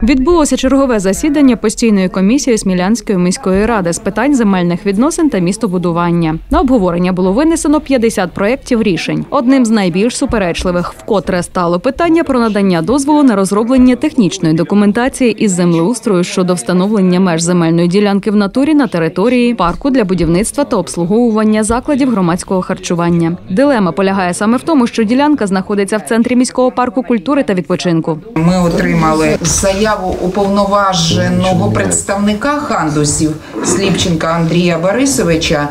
Відбулося чергове засідання постійної комісії Смілянської міської ради з питань земельних відносин та містобудування. На обговорення було винесено 50 проєктів рішень. Одним з найбільш суперечливих вкотре стало питання про надання дозволу на розроблення технічної документації із землеустрою щодо встановлення меж земельної ділянки в натурі на території парку для будівництва та обслуговування закладів громадського харчування. Дилема полягає саме в тому, що ділянка знаходиться в центрі міського парку культури та відпочинку. Ми отримали заяву уповноваженого представника хандусів Сліпченка Андрія Борисовича,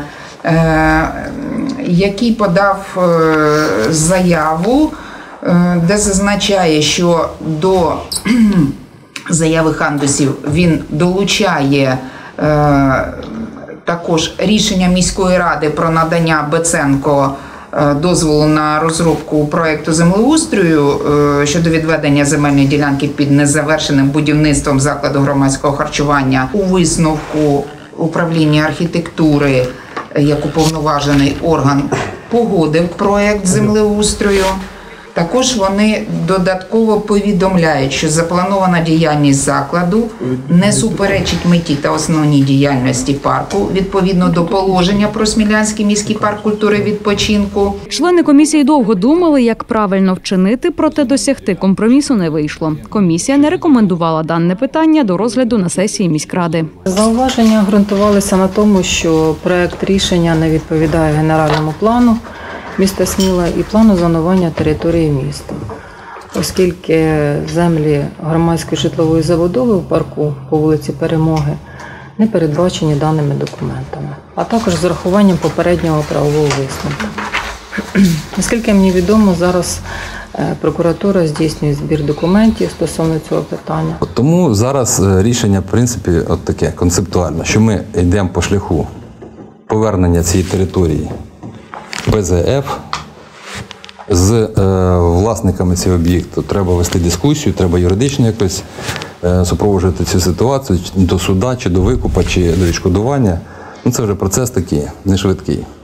який подав заяву, де зазначає, що до заяви хандусів він долучає також рішення міської ради про надання Беценко дозволу на розробку проєкту землеустрою щодо відведення земельної ділянки під незавершеним будівництвом закладу громадського харчування. У висновку управління архітектури як уповноважений орган погодив проєкт землеустрою. Також вони додатково повідомляють, що запланована діяльність закладу не суперечить меті та основній діяльності парку відповідно до положення про Смілянський міський парк культури і відпочинку. Члени комісії довго думали, як правильно вчинити, проте досягти компромісу не вийшло. Комісія не рекомендувала дане питання до розгляду на сесії міськради. Зауваження ґрунтувалися на тому, що проект рішення не відповідає генеральному плану міста Сміла і плану зонування території міста, оскільки землі громадської житлової забудови в парку по вулиці Перемоги не передбачені даними документами, а також з урахуванням попереднього правового висновку. Наскільки мені відомо, зараз прокуратура здійснює збір документів стосовно цього питання. Тому зараз рішення, в принципі, от таке концептуальне, що ми йдемо по шляху повернення цієї території БЗФ, з власниками цього об'єкту треба вести дискусію, треба юридично якось супроводжувати цю ситуацію до суда, чи до викупа, чи до відшкодування. Це вже процес такий, не швидкий.